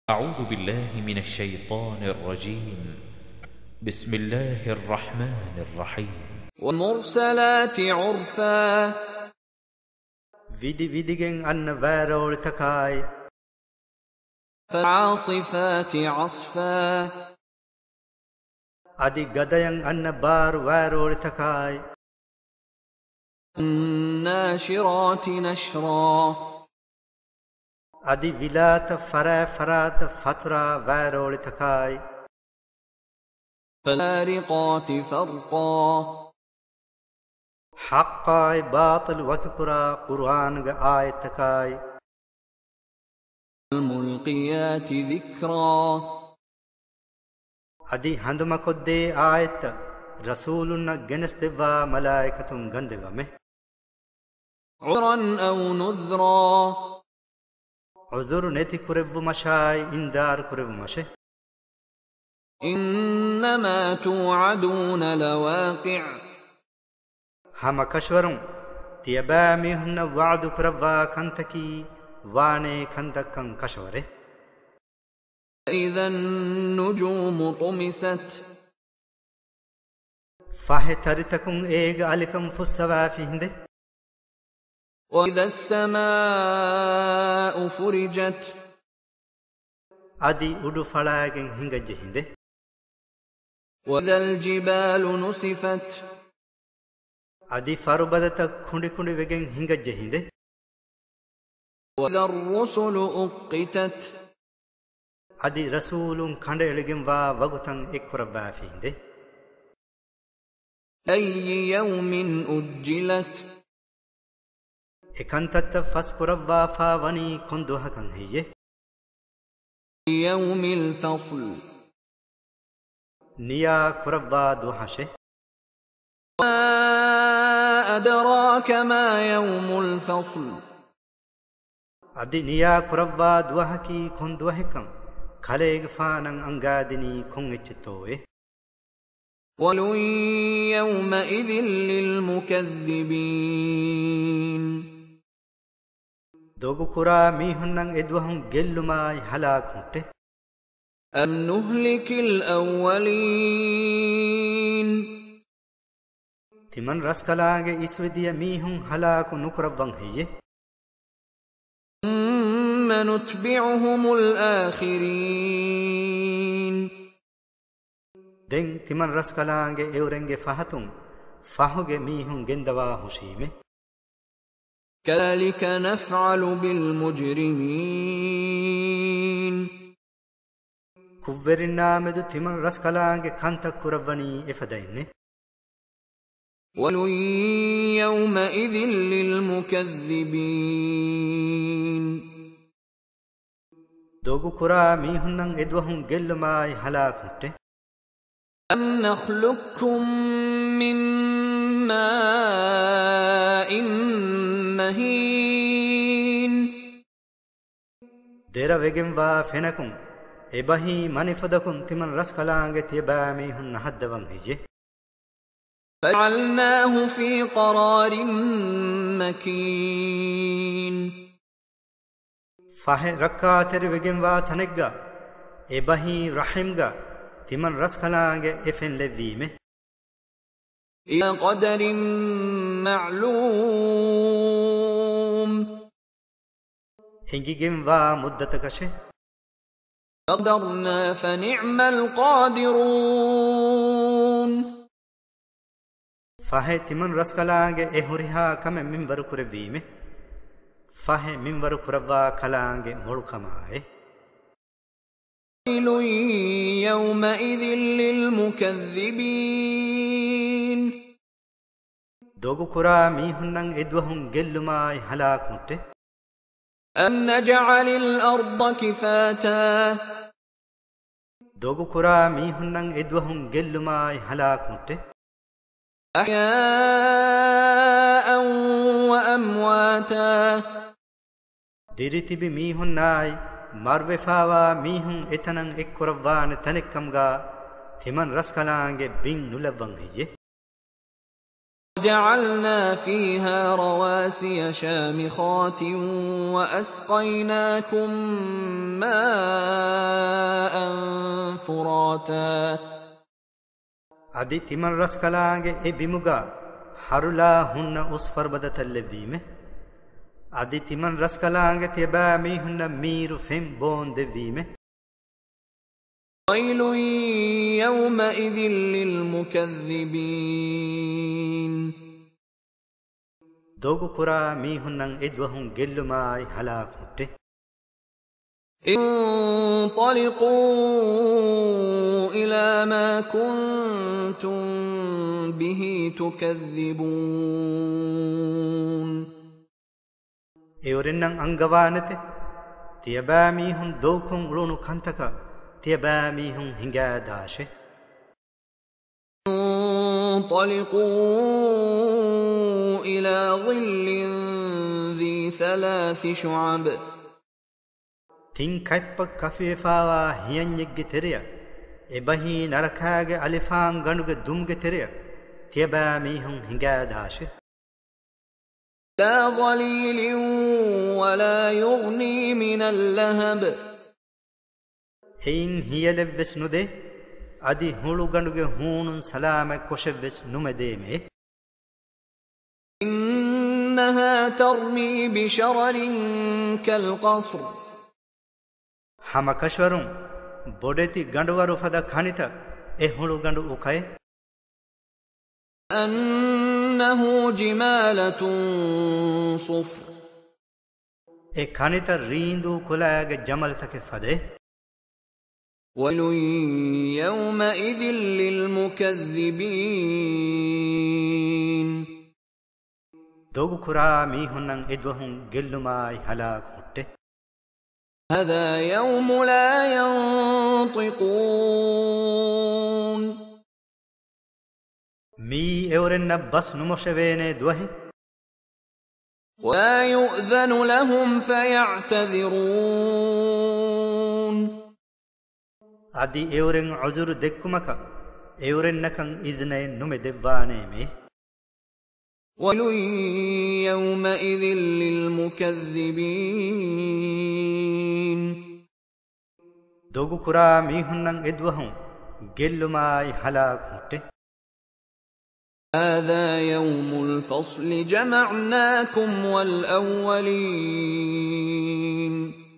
أعوذ بالله من الشيطان الرجيم. بسم الله الرحمن الرحيم. والمرسلات عرفا Vidi vidigen anna värol takai. فالعاصفات عصفا Adi gadayan anna bar värol takai. الناشرات نشرا Adi vilata farata fatra värol takai. فالفارقات فرقا Haqqai batil wakikura Qur'an ga ayat takai. الملقيات ذكرا Adi handuma kodde ayat Rasulunna genes deva malaikatun gandevame. عرا أو نذرا Uzur neti kurevu mashai indar kurevu mashe. إنما توعدون لواقع Hama kashwarum tiyaba mihunna wa'du kuravva kantaki wane kantakan kashware. إذا النجوم طمست Fahe taritakun ega alikam fussawa fi hinde. وإذا السماء فرجت Adi udu falagen hingaje hinde. وإذا الجبال نسفت Adi farubadata kundi wegen hingaje hinde. وإذا الرسل أقتت Adi rasulun kande eligin wa wagutan ekkuravva fi hinde. أي يوم أجلت Ekantatta fas kuravva fa wani kondu hakan hiye. يوم الفصل Niya kuravva duhashe. ما أدراك ما يوم الفصل Adi niya kuravva duhaki kondu hakan. Kaleg fanan angadini kongechitoe. ويل يومئذ للمكذبين Dogu kura mihunnan edwahun gellumai halak hutte. أم نهلك الأولين Timan raskalange iswediya mihun halaku nukuravvan hiye. ثم نتبعهم الآخرين Den timan raskalange eurenge fahatun fahuge mihun gendawa hushime. كذلك نفعل بالمجرمين Kuvverinna medu timan raskalange kanta kuravvani efadainne. ويل يومئذ للمكذبين Dogu kura mihunnan edwahun gellumai halak hutte. أم نخلقكم من ماء مهين Dera wegen wa fenakun ebahi manifadakun timan raskalange tiba mihun haddavan hiye. فجعلناه في قرار مكين Fahe rakkateri wegen wa tanegga ebahi rahimga timan raskalange efen levime. إلى قدر معلوم Engigen wa muddatakashe. قدرنا فنعم القادرون Fahe timan raskalange ehuriha kame minwaru kurevime. Fahe minwaru kuravva kalange molukamae. ويل يومئذ للمكذبين Dogu kura mihunnan edwahun gellumai halak hutte. أم نجعل الأرض كفاتا Dogu kura mihunnan edwahun gellumai halak hutte. أحياء وأمواتا Diritibi mihunnai marvefawa mihun etanan ekkuravvan tanekkamga timan raskalange bin nulavvan hiye. وجعلنا فيها رواسي شامخات وأسقيناكم ماء فراتا අදි තිමන් රස් කලාගේ ඒ බිමුගා හරුලා හුන්න උස් ෆර්බදත ලැබීමේ අදි තිමන් රස් කලාගේ තියබා මීහුන්න මීරු ෆෙම් බෝන් දෙවීමේ ويل يومئذ للمكذبين دوغو كرا ميهنن ادوهم گلماي هلاك هٽي انطلقوا إلى ما كنتم به تكذبون ايورنن انغوانته تيبا ميهن دوكم لونو كنتكا تيبا ميهن هنگا داشه انطلقوا إلى ظل ذي 3 شعب تين كايب كافيفاوا هينيگه تريا ابهي نركاگه الفان گنوگه دومگه تريا تيبا ميهن هنگا داشه لا ظليل ولا يغني من اللهب اين هيلبس نوده ادي هولو گنوگه هونن سلام كوشبس نومديمه إنها ترمي بشرر كالقصر hama kashwarum bodeti ganduwaru fada khanita e hulu gandu ukai أنه جمالة صفر e khanita rindu kulaage jamal take fade ويل يومئذ للمكذبين dogu kura mihunnan edwahun gellumai halak hutte هذا يوم لا ينطقون مي اورن بس نمشوينه دوه ولا يؤذن لهم فيعتذرون ادي اورن عذر دكمكا اورن نكن اذنه نمه دبانه مي ويل يومئذ للمكذبين دوغو كرا ميهنن ادوهم گلماي هلاك هوته هذا يوم الفصل جمعناكم والأولين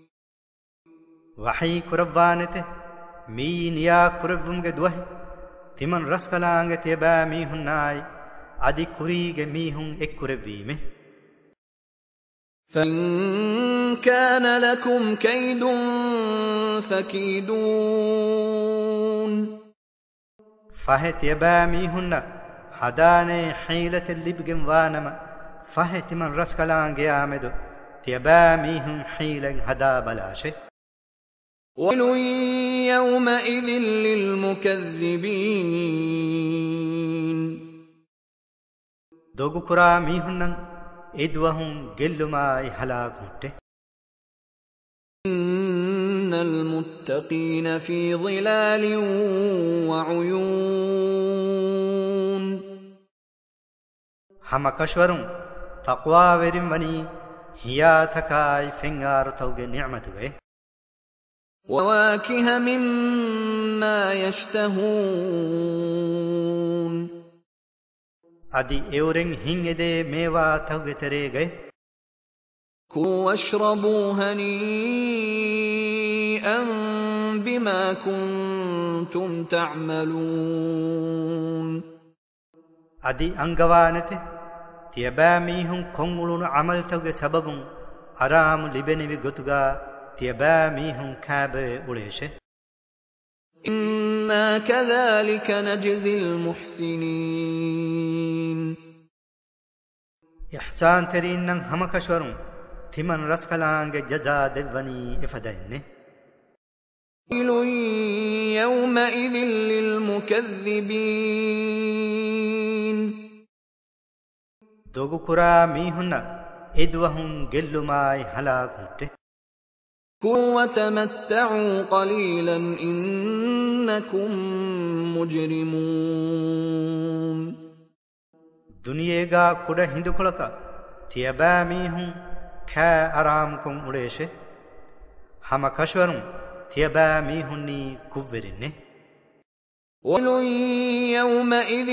وحي كربانته مي نيا كربمگه دوه تمن رسكلانگه تيبا ميهناي ادي كوريگه ميهن اكوربيمه فإن كان لكم كيد فكيدون فهت يبا ميهن حداني حيلة اللبگم وانما فهت من رسكلانگه آمدو تيبا ميهن حيلة هدا بلاشه ويل يومئذ للمكذبين دوغو كرا ميهنن ادوهم گلماي هلاك هوته إن المتقين في ظلال وعيون hama kashwarum taqwa verim wani hiya takai fengar tawge ni'matuge وواكه مما يشتهون adi euren hingede mewa tawge terege كلوا واشربوا هنيئا بما كنتم تعملون adi angawanete tiyaba mihun kongulunu amal tawge sababun aram libenivi gotuga tiyaba mihun kabe uleshe إنا كذلك نجزي المحسنين ihsan terinnan hama kashwarum timan raskalange jaza devani ifadainne ويل يومئذ للمكذبين dogu kura mihunna edwahun gellumai halak hutte كلوا وتمتعوا قليلا إنكم مجرمون duniyega kuda hindukolaka tiyaba mihun kha aramkum uleshe hama kashwarum tiyaba mihunni kuvverinne ويل يومئذ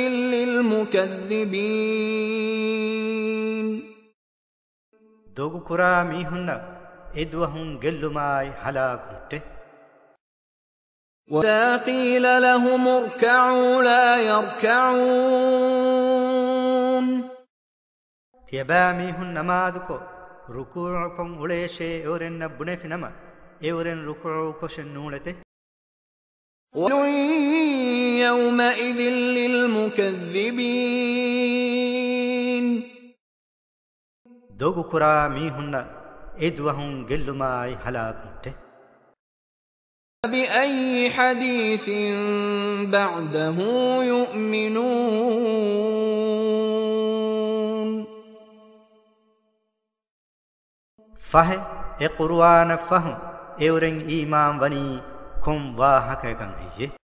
للمكذبين دوغ كرا ميهن إدوهم قلماي هلاك وإذا قيل لهم اركعوا لا يركعون تيبا ميهن نماذكو ركوعكم وليشي اورن نبني في نما اورن ركوعكو شنولته ويل يومئذ للمكذبين دوغ كرا ميهن إدوهم قلماي هلاك بأي حديث بعده يؤمنون فه قرآن فهم اورن إيمان وني كم واحكا كان هي